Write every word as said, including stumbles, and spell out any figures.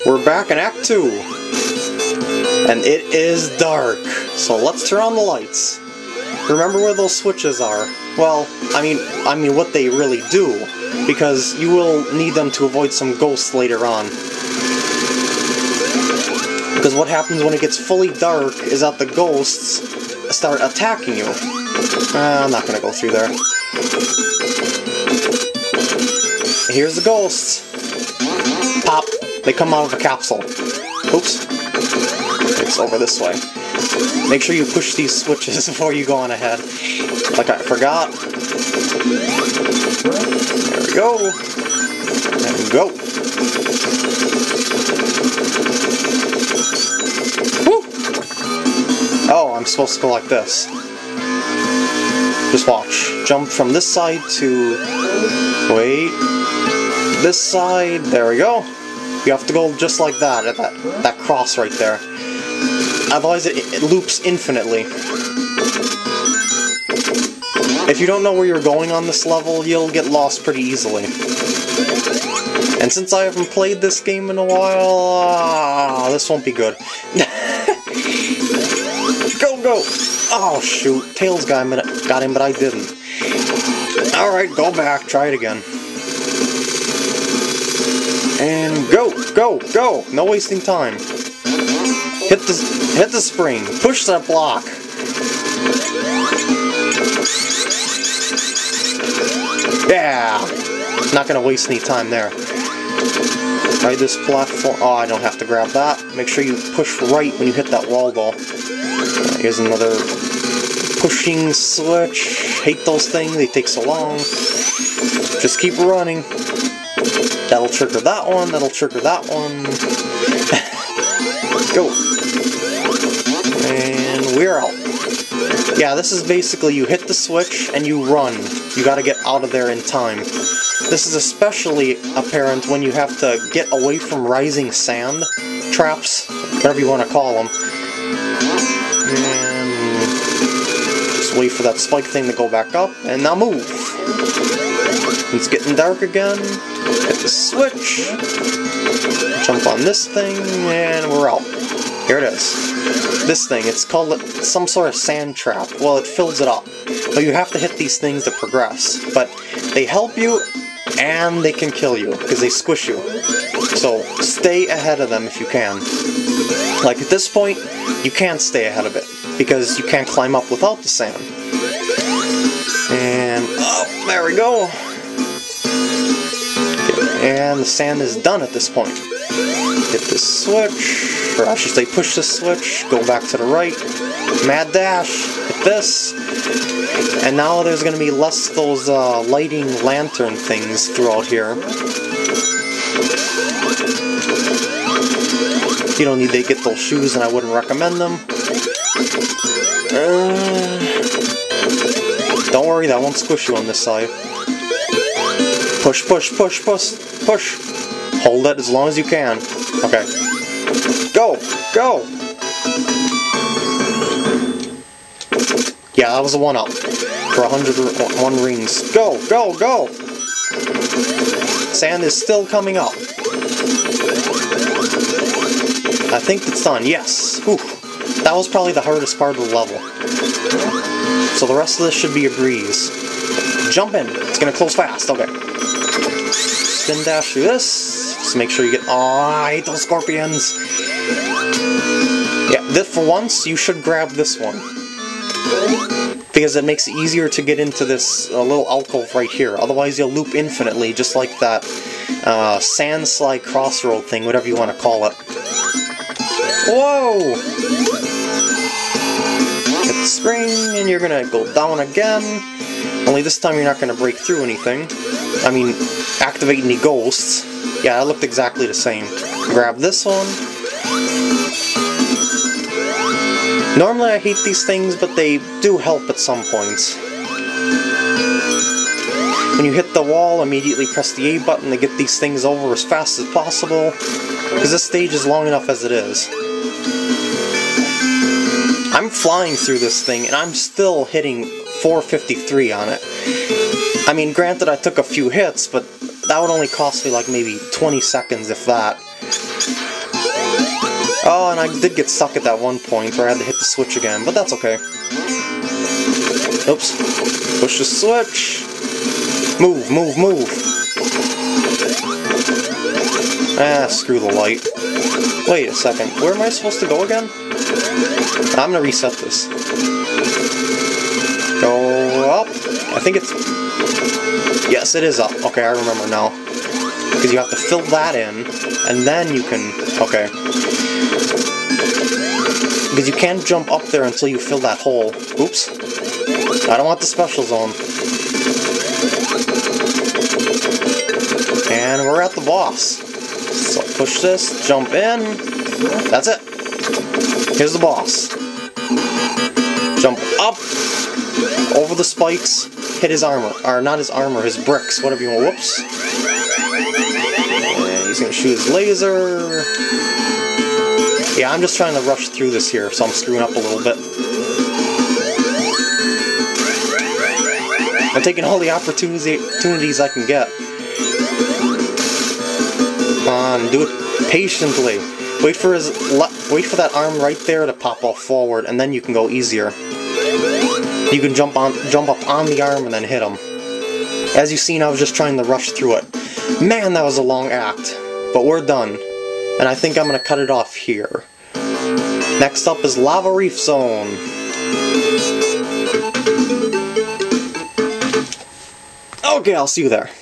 We're back in Act two, and it is dark, so let's turn on the lights. Remember where those switches are? Well, I mean, I mean what they really do, because you will need them to avoid some ghosts later on. Because what happens when it gets fully dark is that the ghosts start attacking you. Uh, I'm not gonna go through there. Here's the ghosts. Pop. They come out of a capsule. Oops. It's over this way. Make sure you push these switches before you go on ahead. Like I forgot. There we go. And go. Woo! Oh, I'm supposed to go like this. Just watch. Jump from this side to... Wait. This side. There we go. You have to go just like that, at that, that cross right there. Otherwise it, it loops infinitely. If you don't know where you're going on this level, you'll get lost pretty easily. And since I haven't played this game in a while, uh, this won't be good. Go, go! Oh shoot, Tails got him, got him, but I didn't. Alright, go back, try it again. And go, go, go! No wasting time. Hit the hit the spring. Push that block. Yeah. Not gonna waste any time there. Right, this platform. Oh, I don't have to grab that. Make sure you push right when you hit that wall, though. Here's another pushing switch. Hate those things. They take so long. Just keep running. That'll trigger that one, that'll trigger that one. Go! And we're out. Yeah, this is basically you hit the switch and you run. You gotta get out of there in time. This is especially apparent when you have to get away from rising sand traps, whatever you want to call them. And just wait for that spike thing to go back up, and now move. It's getting dark again. Hit the switch, jump on this thing, and we're out. Here it is. This thing, it's called some sort of sand trap. Well, it fills it up. But you have to hit these things to progress. But they help you, and they can kill you, because they squish you. So, stay ahead of them if you can. Like at this point, you can't stay ahead of it, because you can't climb up without the sand. And, oh, there we go. And the sand is done at this point. Hit the switch, or I should say push the switch, go back to the right, mad dash, hit this, and now there's going to be less those uh, lighting lantern things throughout here. You don't need to get those shoes, and I wouldn't recommend them. Uh, don't worry, that won't squish you on this side. Push, push, push, push, push. Hold it as long as you can. Okay. Go! Go! Yeah, that was a one-up. For one hundred one rings. Go! Go! Go! Sand is still coming up. I think it's done. Yes! Whew. That was probably the hardest part of the level. So the rest of this should be a breeze. Jump in. It's gonna close fast. Okay. Spin dash through this. Just make sure you get... Oh, I hate those scorpions. Yeah, this, for once, you should grab this one. Because it makes it easier to get into this uh, little alcove right here. Otherwise, you'll loop infinitely, just like that uh, sand slide crossroad thing, whatever you want to call it. Whoa! Hit the spring, and you're gonna go down again. Only this time you're not gonna break through anything. I mean, activate any ghosts. Yeah, that looked exactly the same. Grab this one. Normally I hate these things, but they do help at some points. When you hit the wall, immediately press the A button to get these things over as fast as possible, because this stage is long enough as it is. I'm flying through this thing, and I'm still hitting four fifty-three on it. I mean, granted I took a few hits, but that would only cost me like maybe twenty seconds, if that. Oh, and I did get stuck at that one point where I had to hit the switch again, but that's okay. Oops. Push the switch. Move, move, move. Ah, screw the light. Wait a second. Where am I supposed to go again? I'm gonna reset this. Go up. I think it's... Yes, it is up. Okay, I remember now. Because you have to fill that in, and then you can... Okay. Because you can't jump up there until you fill that hole. Oops. I don't want the special zone. And we're at the boss. So push this, jump in. That's it. Here's the boss. Jump up, over the spikes, hit his armor. Or not his armor, his bricks, whatever you want. Whoops. And he's gonna shoot his laser. Yeah, I'm just trying to rush through this here, so I'm screwing up a little bit. I'm taking all the opportunities I can get. Come on, do it patiently. Wait for his, wait for that arm right there to pop off forward, and then you can go easier. You can jump on, jump up on the arm and then hit him. As you've seen, I was just trying to rush through it. Man, that was a long act, but we're done. And I think I'm gonna cut it off here. Next up is Lava Reef Zone. Okay, I'll see you there.